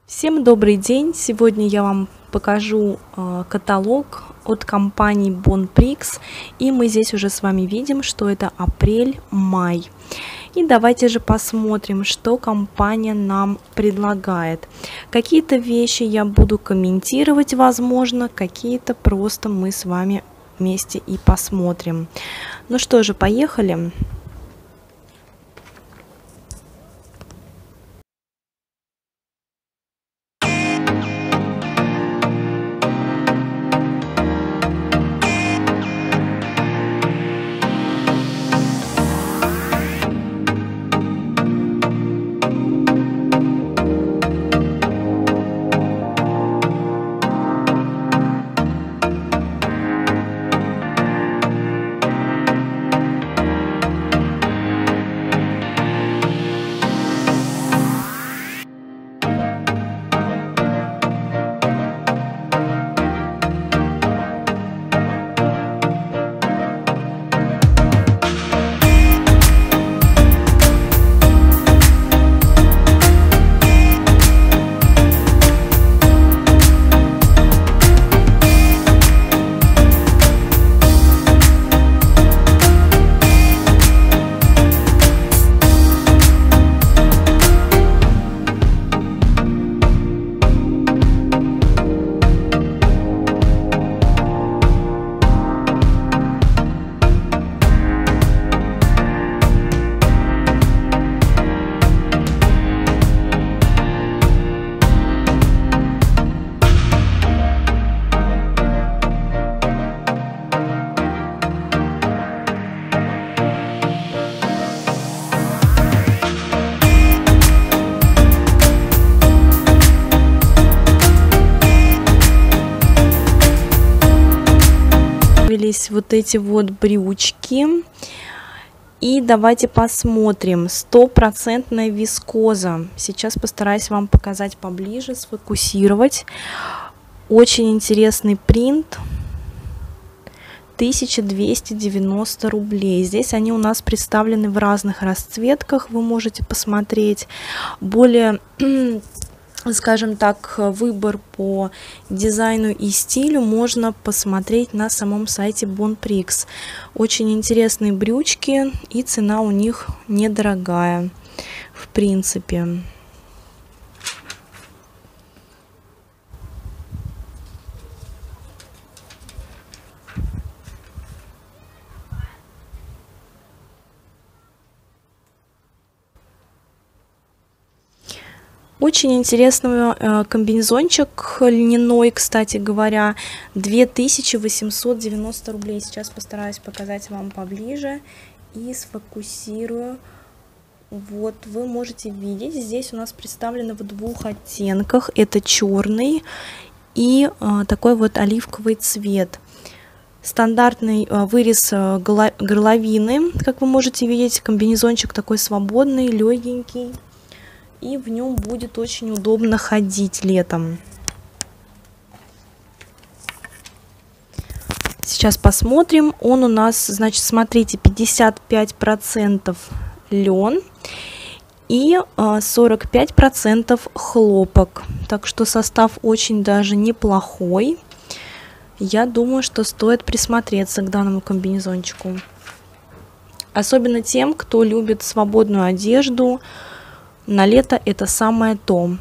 Всем добрый день! Сегодня я вам покажу каталог от компании Bonprix, и мы здесь уже с вами видим, что это апрель-май. И давайте же посмотрим, что компания нам предлагает. Какие-то вещи я буду комментировать, возможно, какие-то просто мы с вами вместе и посмотрим. Ну что же, поехали! Вот эти вот брючки, и давайте посмотрим. 100% вискоза. Сейчас постараюсь вам показать поближе, сфокусировать. Очень интересный принт. 1290 рублей. Здесь они у нас представлены в разных расцветках, вы можете посмотреть. Более, скажем так, выбор по дизайну и стилю можно посмотреть на самом сайте Bonprix. Очень интересные брючки, и цена у них недорогая, в принципе. Очень интересный комбинезончик льняной, кстати говоря, 2890 рублей. Сейчас постараюсь показать вам поближе и сфокусирую. Вот, вы можете видеть, здесь у нас представлено в двух оттенках. Это черный и такой вот оливковый цвет. Стандартный вырез горловины, как вы можете видеть, комбинезончик такой свободный, легенький. И в нем будет очень удобно ходить летом. Сейчас посмотрим. Он у нас, значит, смотрите, 55% лен и 45% хлопок. Так что состав очень даже неплохой. Я думаю, что стоит присмотреться к данному комбинезончику. Особенно тем, кто любит свободную одежду. На лето это самое то.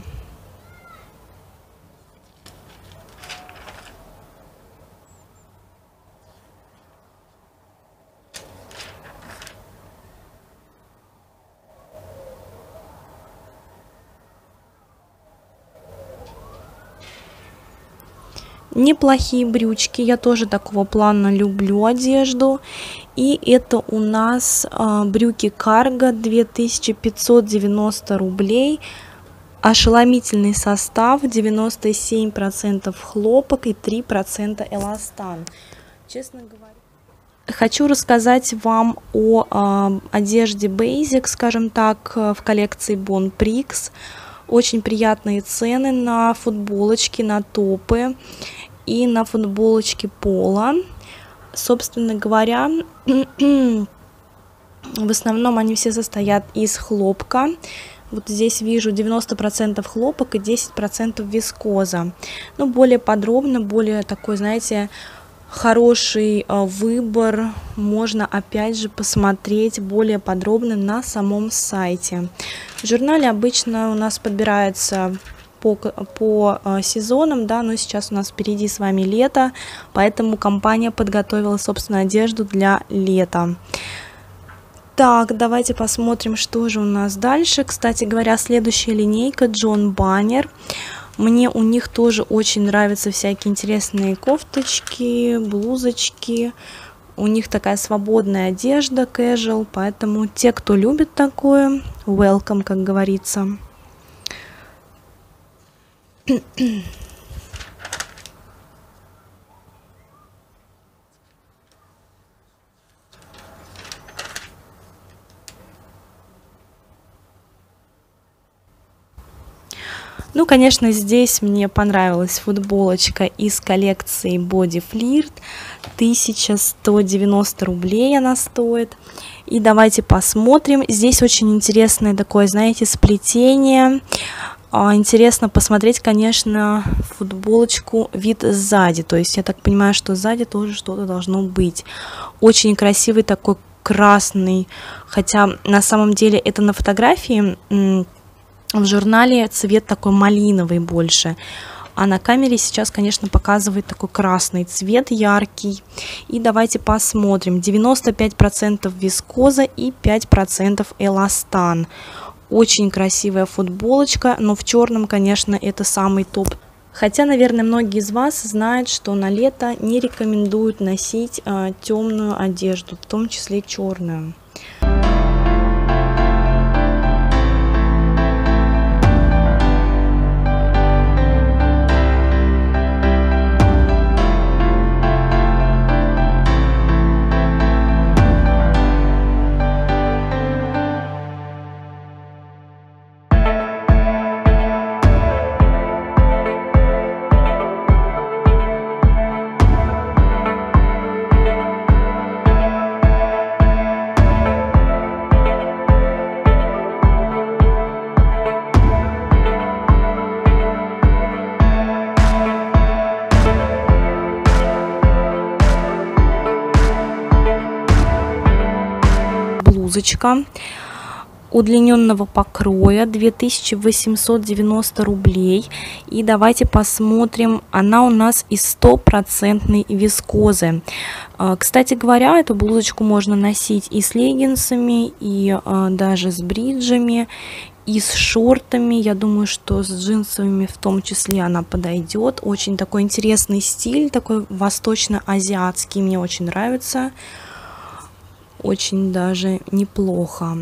Неплохие брючки, я тоже такого плана люблю одежду. И это у нас брюки карго, 2590 рублей. Ошеломительный состав, 97% хлопок и 3% эластан. Честно говоря, хочу рассказать вам о одежде Basic, скажем так, в коллекции Bonprix. Очень приятные цены на футболочки, на топы и на футболочки поло. Собственно говоря, в основном они все состоят из хлопка. Вот здесь вижу 90% хлопок и 10% вискоза. Ну, более подробно, более такой, знаете, хороший выбор можно опять же посмотреть более подробно на самом сайте. В журнале обычно у нас подбирается по сезонам, да, но сейчас у нас впереди с вами лето, поэтому компания подготовила, собственно, одежду для лета. Так, давайте посмотрим, что же у нас дальше. Кстати говоря, следующая линейка John Banner. Мне у них тоже очень нравятся всякие интересные кофточки, блузочки. У них такая свободная одежда, casual, поэтому те, кто любит такое, welcome, как говорится. Ну, конечно, здесь мне понравилась футболочка из коллекции Body Flirt. 1190 рублей она стоит. И давайте посмотрим. Здесь очень интересное такое, знаете, сплетение. Интересно посмотреть, конечно, футболочку вид сзади. То есть я так понимаю, что сзади тоже что-то должно быть. Очень красивый такой красный. Хотя на самом деле это на фотографии... В журнале цвет такой малиновый больше, а на камере сейчас, конечно, показывает такой красный цвет яркий. И давайте посмотрим. 95% вискоза и 5% эластан. Очень красивая футболочка, но в черном, конечно, это самый топ. Хотя, наверное, многие из вас знают, что на лето не рекомендуют носить темную одежду, в том числе и черную. Блузочка удлиненного покроя, 2890 рублей. И давайте посмотрим, она у нас из 100% вискозы. Кстати говоря, эту блузочку можно носить и с леггинсами, и даже с бриджами, и с шортами. Я думаю, что с джинсовыми в том числе она подойдет. Очень такой интересный стиль, такой восточно-азиатский, мне очень нравится. Очень даже неплохо.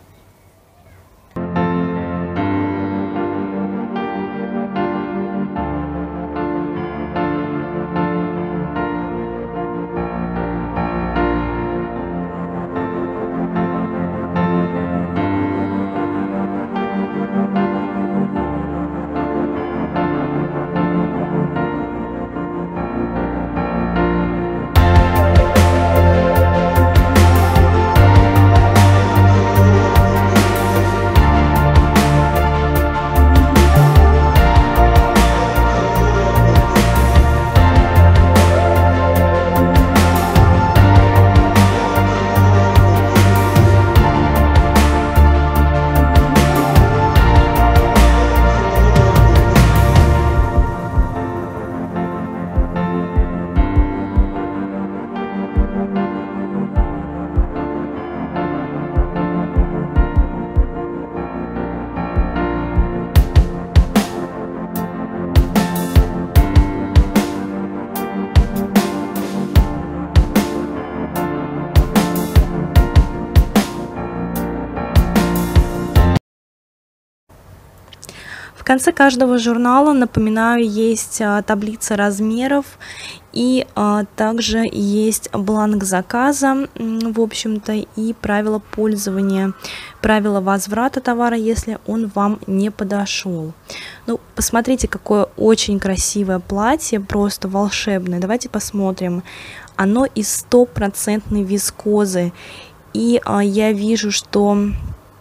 В конце каждого журнала, напоминаю, есть таблица размеров и также есть бланк заказа, в общем-то, и правила пользования, правила возврата товара, если он вам не подошел. Ну, посмотрите, какое очень красивое платье, просто волшебное. Давайте посмотрим. Оно из 100% вискозы, и я вижу, что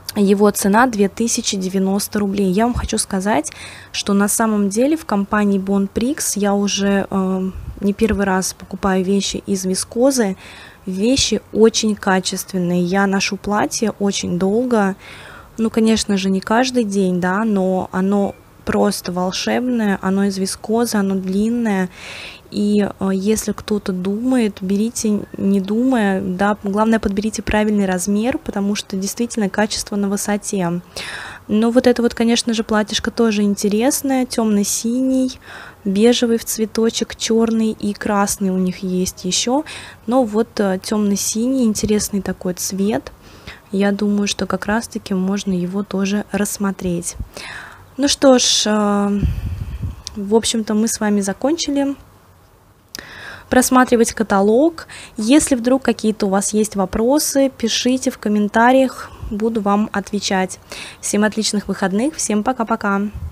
Его цена 2090 рублей. Я вам хочу сказать, что на самом деле в компании Bonprix я уже не первый раз покупаю вещи из вискозы. Вещи очень качественные. Я ношу платье очень долго. Ну, конечно же, не каждый день, да, но оно просто волшебное. Оно из вискозы, оно длинное. И если кто-то думает, берите, не думая, да, главное, подберите правильный размер, потому что действительно качество на высоте. Но вот это вот, конечно же, платьишко тоже интересное, темно-синий, бежевый в цветочек, черный и красный у них есть еще. Но вот темно-синий, интересный такой цвет. Я думаю, что как раз-таки можно его тоже рассмотреть. Ну что ж, в общем-то, мы с вами закончили просматривать каталог. Если вдруг какие-то у вас есть вопросы, пишите в комментариях, буду вам отвечать. Всем отличных выходных, всем пока-пока!